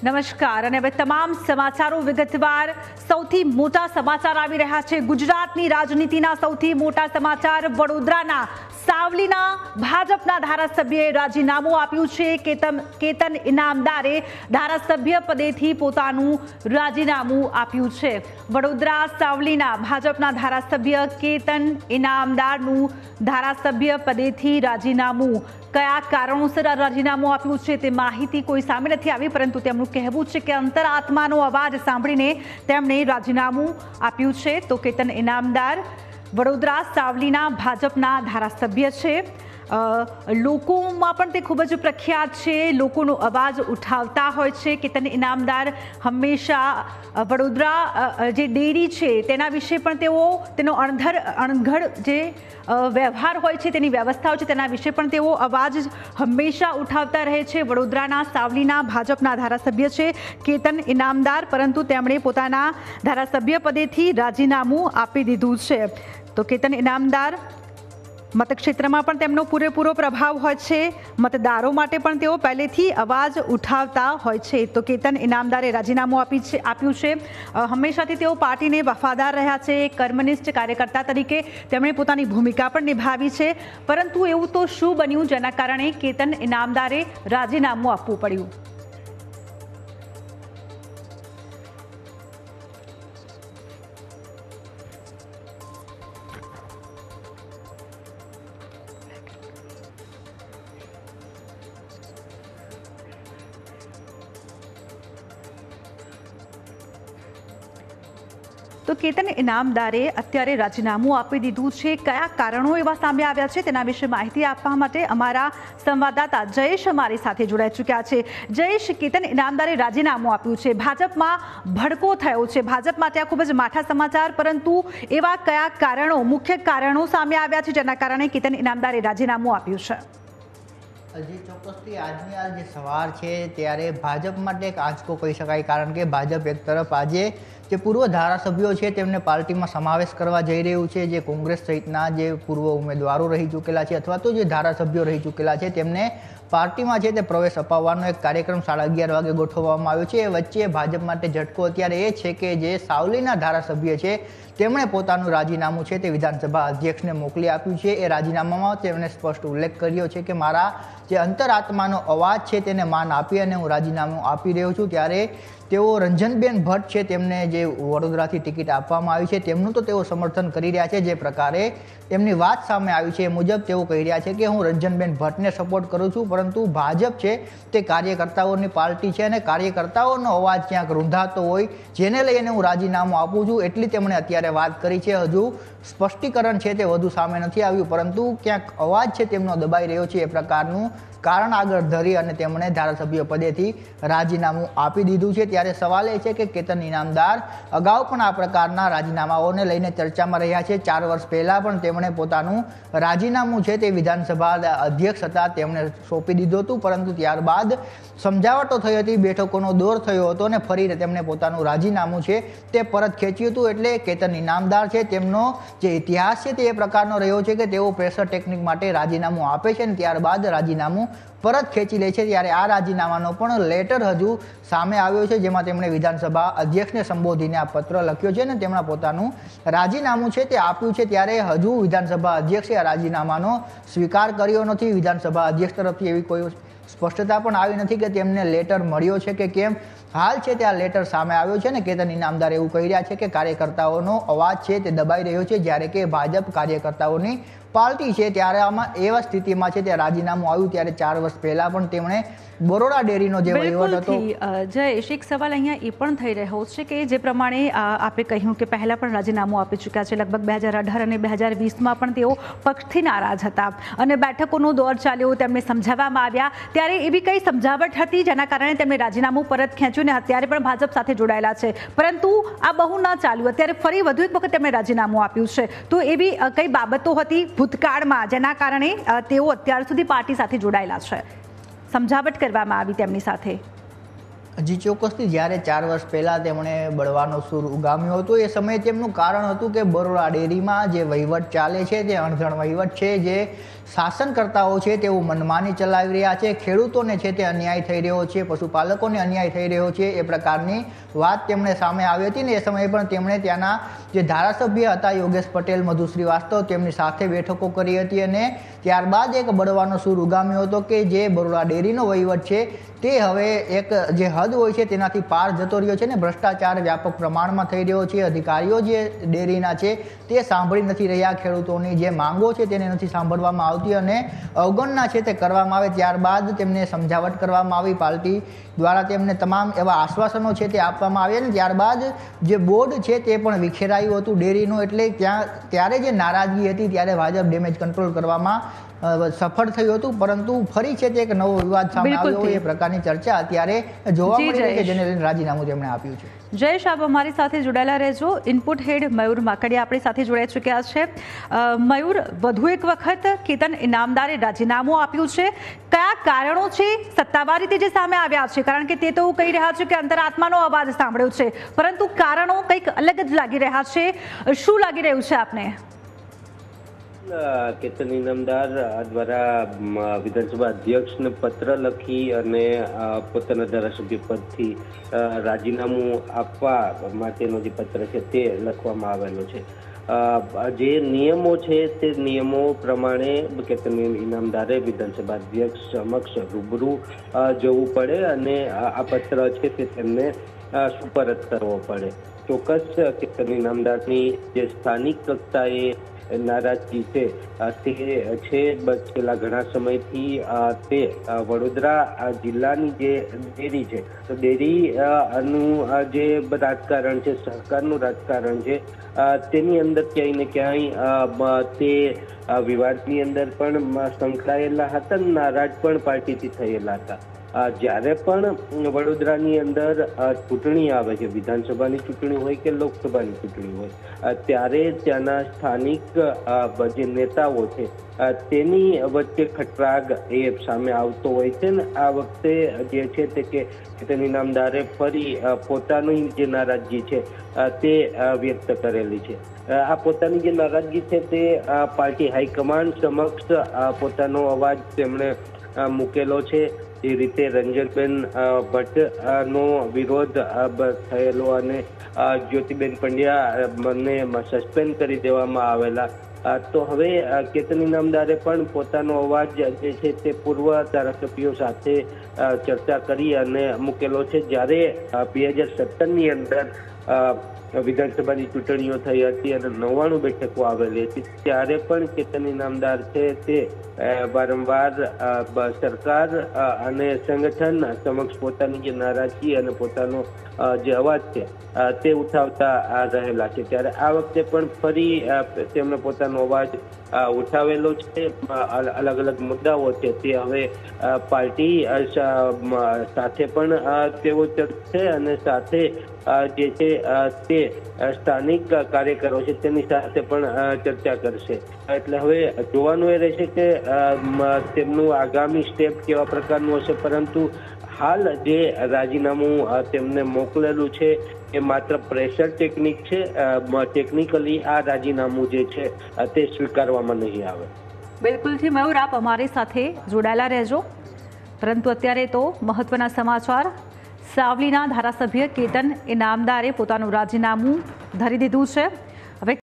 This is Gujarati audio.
નમસ્કાર અને હવે તમામ સમાચારો વિગતવાર સૌથી મોટા સમાચાર આવી રહ્યા છે ગુજરાતની રાજનીતિના સૌથી મોટા સમાચાર વડોદરાના સાવલીના ભાજપના ધારાસભ્યએ રાજીનામું આપ્યું છે કેતન ઇનામદારે ધારાસભ્ય પદેથી પોતાનું રાજીનામું આપ્યું છે વડોદરા સાવલીના ભાજપના ધારાસભ્ય કેતન ઇનામદારનું ધારાસભ્ય પદેથી રાજીનામું કયા કારણોસર રાજીનામું આપ્યું છે તે માહિતી કોઈ સામે નથી આવી પરંતુ તેમનું કહેવું છે કે અંતરાત્માનો અવાજ સાંભળીને તેમણે રાજીનામું આપ્યું છે તો કેતન ઇનામદાર વડોદરા સાવલીના ભાજપના ધારાસભ્ય છે લોકોમાં પણ તે ખૂબ જ પ્રખ્યાત છે લોકોનો અવાજ ઉઠાવતા હોય છે કેતન ઇનામદાર હંમેશા વડોદરા જે ડેરી છે તેના વિશે પણ તેનો અણઘડ જે વ્યવહાર હોય છે તેની વ્યવસ્થાઓ છે તેના વિશે પણ તેઓ અવાજ હંમેશા ઉઠાવતા રહે છે વડોદરાના સાવલીના ભાજપના ધારાસભ્ય છે કેતન ઇનામદાર પરંતુ તેમણે પોતાના ધારાસભ્ય પદેથી રાજીનામું આપી દીધું છે તો કેતન ઇનામદાર મતક્ષેત્રમાં પણ તેમનો પૂરેપૂરો પ્રભાવ હોય છે મતદારો માટે પણ તેઓ પહેલેથી અવાજ ઉઠાવતા હોય છે તો કેતન ઇનામદારે રાજીનામું આપ્યું છે હંમેશાથી તેઓ પાર્ટીને વફાદાર રહ્યા છે કર્મનિષ્ઠ કાર્યકર્તા તરીકે તેમણે પોતાની ભૂમિકા પણ નિભાવી છે પરંતુ એવું તો શું બન્યું જેના કારણે કેતન ઇનામદારે રાજીનામું આપવું પડ્યું તો કેતન ઇનામદારે અત્યારે રાજીનામું આપી દીધું છે કયા કારણો એવા સામે આવ્યા છે તેના વિશે માહિતી આપવા માટે અમારા સંવાદદાતા જયેશ અમારી સાથે જોડાઈ ચૂક્યા છે જયેશ કેતન ઇનામદારે રાજીનામું આપ્યું છે ભાજપમાં ભડકો થયો છે ભાજપ માટે આ ખૂબ જ માઠા સમાચાર પરંતુ એવા કયા કારણો મુખ્ય કારણો સામે આવ્યા છે જેના કારણે કેતન ઇનામદારે રાજીનામું આપ્યું છે હજી ચોક્કસથી આજની આ જે સવાર છે ત્યારે ભાજપ માટે એક આંચકો કહી શકાય કારણ કે ભાજપ એક તરફ આજે જે પૂર્વ ધારાસભ્યો છે તેમને પાર્ટીમાં સમાવેશ કરવા જઈ રહ્યું છે જે કોંગ્રેસ સહિતના જે પૂર્વ ઉમેદવારો રહી ચૂકેલા છે અથવા તો જે ધારાસભ્યો રહી ચૂકેલા છે તેમને પાર્ટીમાં છે તે પ્રવેશ અપાવવાનો એક કાર્યક્રમ 11:30 વાગે ગોઠવવામાં આવ્યો છે એ વચ્ચે ભાજપ માટે ઝટકો અત્યારે એ છે કે જે સાવલીના ધારાસભ્ય છે તેમણે પોતાનું રાજીનામું છે તે વિધાનસભા અધ્યક્ષને મોકલી આપ્યું છે એ રાજીનામામાં તેમણે સ્પષ્ટ ઉલ્લેખ કર્યો છે કે મારા જે અંતરાત્માનો અવાજ છે તેને માન આપી અને હું રાજીનામું આપી રહ્યો છું ત્યારે તેઓ રંજનબેન ભટ્ટ છે તેમને જે વડોદરાથી ટિકિટ આપવામાં આવી છે તેમનું તો તેઓ સમર્થન કરી રહ્યા છે જે પ્રકારે તેમની વાત સામે આવી છે એ મુજબ તેઓ કહી રહ્યા છે કે હું રંજનબેન ભટ્ટને સપોર્ટ કરું છું પરંતુ ભાજપ છે તે કાર્યકર્તાઓની પાર્ટી છે અને કાર્યકર્તાઓનો અવાજ ક્યાંક રૂંધાતો હોય જેને લઈને હું રાજીનામું આપું છું એટલી તેમણે અત્યારે વાત કરી છે હજુ સ્પષ્ટીકરણ છે તે વધુ સામે નથી આવ્યું પરંતુ ક્યાંક અવાજ છે તેમનો દબાઈ રહ્યો છે એ પ્રકારનું કારણ આગળ ધરી અને તેમણે ધારાસભ્ય પદેથી રાજીનામું આપી દીધું છે ત્યારે સવાલ એ છે કે કેતન ઇનામદાર અગાઉ પણ આ પ્રકારના રાજીનામાઓને લઈને ચર્ચામાં રહ્યા છે 4 વર્ષ પહેલા પણ તેમણે પોતાનું રાજીનામું છે તે વિધાનસભા અધ્યક્ષ હતા તેમણે સોંપી દીધું હતું પરંતુ ત્યારબાદ સમજાવટો થઈ હતી બેઠકોનો દોર થયો હતો અને ફરી તેમણે પોતાનું રાજીનામું છે તે પરત ખેંચ્યું હતું એટલે કેતન ઇનામદાર છે તેમનો જે ઇતિહાસ છે તે એ પ્રકારનો રહ્યો છે કે તેઓ પ્રેશર ટેકનિક માટે રાજીનામું આપે છે અને ત્યારબાદ રાજીનામું પરત ખેંચી લે છે ત્યારે આ રાજીનામાનો પણ લેટર હજુ સામે આવ્યો છે જેમાં તેમણે વિધાનસભા અધ્યક્ષને સંબોધીને આ પત્ર લખ્યો છે અને તેમણે પોતાનું રાજીનામું છે તે આપ્યું છે ત્યારે હજુ વિધાનસભા અધ્યક્ષે આ રાજીનામાનો સ્વીકાર કર્યો નથી વિધાનસભા અધ્યક્ષ તરફથી એવી કોઈ સ્પષ્ટતા પણ આવી નથી કે તેમને લેટર મળ્યો છે કે કેમ હાલ છે તે આ લેટર સામે આવ્યો છે ને કેતન ઇનામદાર એવું કહી રહ્યા છે કે કાર્યકર્તાઓનો અવાજ છે તે દબાઈ રહ્યો છે જ્યારે કે ભાજપ કાર્યકર્તાઓની પાર્ટી છે ત્યારે આમાં એવા સ્થિતિમાં છે તે રાજીનામું આવ્યું ત્યારે 4 વર્ષ પહેલા પણ તેમણે બરોડા ડેરીનો જે વહીવટ હતો જયેશ એક સવાલ અહીંયા એ પણ થઈ રહ્યો છે કે જે પ્રમાણે આપે કહ્યું કે પહેલા પણ રાજીનામું આપી ચૂક્યા છે લગભગ 2018 અને 2020માં પણ તેઓ પક્ષથી નારાજ હતા અને બેઠકોનો દોર ચાલ્યો તેમને સમજાવવામાં આવ્યા ત્યારે એવી કઈ સમજાવટ હતી જેના કારણે તેમણે રાજીનામું પરત ખેંચ્યું ને અત્યારે પણ ભાજપ સાથે જોડાયેલા છે પરંતુ આ બહુ ના ચાલ્યું અત્યારે ફરી વધુ એક વખત તેમણે રાજીનામું આપ્યું છે તો એવી કઈ બાબતો હતી ભૂતકાળમાં જેના કારણે તેઓ અત્યાર સુધી પાર્ટી સાથે જોડાયેલા છે સમજાવટ કરવામાં આવી તેમની સાથે હજી ચોક્કસથી જ્યારે 4 વર્ષ પહેલાં તેમણે બળવાનો સૂર ઉગામ્યો હતો એ સમયે તેમનું કારણ હતું કે બરોડા ડેરીમાં જે વહીવટ ચાલે છે તે અણધણ વહીવટ છે, જે શાસનકર્તાઓ છે તેઓ મનમાની ચલાવી રહ્યા છે, ખેડૂતોને છે તે અન્યાય થઈ રહ્યો છે, પશુપાલકોને અન્યાય થઈ રહ્યો છે, એ પ્રકારની વાત તેમણે સામે આવી હતી ને એ સમયે પણ તેમણે ત્યાંના જે ધારાસભ્ય હતા યોગેશ પટેલ, મધુ શ્રીવાસ્તવ, તેમની સાથે બેઠકો કરી હતી અને ત્યારબાદ એક બળવાનો સૂર ઉગામ્યો હતો કે જે બરોડા ડેરીનો વહીવટ છે તે હવે એક જે હદ હોય છે તેનાથી પાર જતો રહ્યો છે ને ભ્રષ્ટાચાર વ્યાપક પ્રમાણમાં થઈ રહ્યો છે. અધિકારીઓ જે ડેરીના છે તે સાંભળી નથી રહ્યા, ખેડૂતોની જે માંગો છે તેને નથી સાંભળવામાં આવતી અને અવગણના છે તે કરવામાં આવે. ત્યારબાદ તેમને સમજાવટ કરવામાં આવી, પાર્ટી દ્વારા તેમને તમામ એવા આશ્વાસનો છે તે આપવામાં આવ્યા અને ત્યારબાદ જે બોર્ડ છે તે પણ વિખેરાયું હતું ડેરીનું. એટલે ત્યારે જે નારાજગી હતી ત્યારે ભાજપ ડેમેજ કંટ્રોલ કરવામાં સફળ થયું હતું, પરંતુ ફરી છે તે એક નવો વિવાદ સામે આવ્યો હોય એ પ્રકારની ચર્ચા અત્યારે જોવા મળી રહી છે, જેને લઈને રાજીનામું તેમણે આપ્યું છે. જયેશ, આપ અમારી સાથે જોડાયેલા રહેજો. ઇનપુટ હેડ મયુર માકડિયા આપણી સાથે જોડાઈ ચૂક્યા છે. મયુર, વધુ એક વખત કેતન ઇનામદારે રાજીનામું આપ્યું છે. કયા કારણો છે સત્તાવાર રીતે જે સામે આવ્યા છે? કારણ કે તે તો કહી રહ્યા છે કે અંતરાત્માનો અવાજ સાંભળ્યો છે, પરંતુ કારણો કંઈક અલગ જ લાગી રહ્યા છે. શું લાગી રહ્યું છે આપને? કેતન ઇનામદાર દ્વારા વિધાનસભા અધ્યક્ષને પત્ર લખી અને પોતાના ધારાસભ્ય પદથી રાજીનામું આપવા માટેનો જે પત્ર છે તે લખવામાં આવેલો છે. જે નિયમો છે તે નિયમો પ્રમાણે કેતન ઇનામદારે વિધાનસભા અધ્યક્ષ સમક્ષ રૂબરૂ જવું પડે અને આ પત્ર છે તે તેમને સુપરત કરવો પડે. ચોક્કસ કેતન ઇનામદારની જે સ્થાનિક કક્ષાએ નારાજગી છે તે છે છેલ્લા ઘણા સમયથી તે વડોદરા જિલ્લાની જે ડેરી છે તો ડેરીનું જે રાજકારણ છે, સરકારનું રાજકારણ છે, તેની અંદર ક્યાંય ને ક્યાંય તે વિવાદની અંદર પણ સંકળાયેલા હતા, નારાજ પણ પાર્ટીથી થયેલા હતા. જ્યારે પણ વડોદરાની અંદર ચૂંટણી આવે છે, વિધાનસભાની ચૂંટણી હોય કે લોકસભાની ચૂંટણી હોય, ત્યારે ત્યાંના સ્થાનિક જે નેતાઓ છે તેની વચ્ચે ખટરાગ એ સામે આવતો હોય છે ને આ વખતે જે છે તે કે કેતન ઇનામદારે ફરી પોતાની જે નારાજગી છે તે વ્યક્ત કરેલી છે. આ પોતાની જે નારાજગી છે તે પાર્ટી હાઈકમાન્ડ સમક્ષ પોતાનો અવાજ તેમણે મૂકેલો છે. એ રીતે રંજનબેન ભટ્ટનો વિરોધ થયેલો અને જ્યોતિબેન પંડ્યા બંને સસ્પેન્ડ કરી દેવામાં આવેલા. તો હવે કેતન ઇનામદારે પણ પોતાનો અવાજ જે છે તે પૂર્વ ધારાસભ્યો સાથે ચર્ચા કરી અને મૂકેલો છે. જ્યારે 2017ની અંદર વિધાનસભાની ચૂંટણીઓ થઈ હતી અને 99 બેઠકો આવેલી હતી, ત્યારે પણ કેતન ઇનામદાર છે તે વારંવાર સરકાર અને સંગઠન સમક્ષ પોતાની જે નારાજગી અને પોતાનો જે અવાજ છે તે ઉઠાવતા રહેલા છે. ત્યારે આ વખતે પણ ફરી તેમણે પોતાનો અવાજ ઉઠાવેલો છે. અલગ અલગ મુદ્દાઓ છે તે હવે પાર્ટી સાથે પણ તેઓ ચર્ચા અને સાથે જે છે તે સ્થાનિક કાર્યકરો છે તેની સાથે પણ ચર્ચા કરશે. એટલે હવે જોવાનું એ રહેશે કે તેમનું આગામી સ્ટેપ કેવા પ્રકારનું હશે, પરંતુ હાલ જે રાજીનામું તેમને મોકલેલું છે એ માત્ર પ્રેશર ટેકનિક છે. ટેકનિકલી આ રાજીનામું જે છે તે સ્વીકારવામાં નહીં આવે. બિલકુલથી મયુર, આપ અમારી સાથે જોડાયેલા રહેજો. પરંતુ અત્યારે તો મહત્વના સમાચાર. સાવલીના ધારાસભ્ય કેતન ઇનામદારે પોતાનું રાજીનામું ધરી દીધું છે.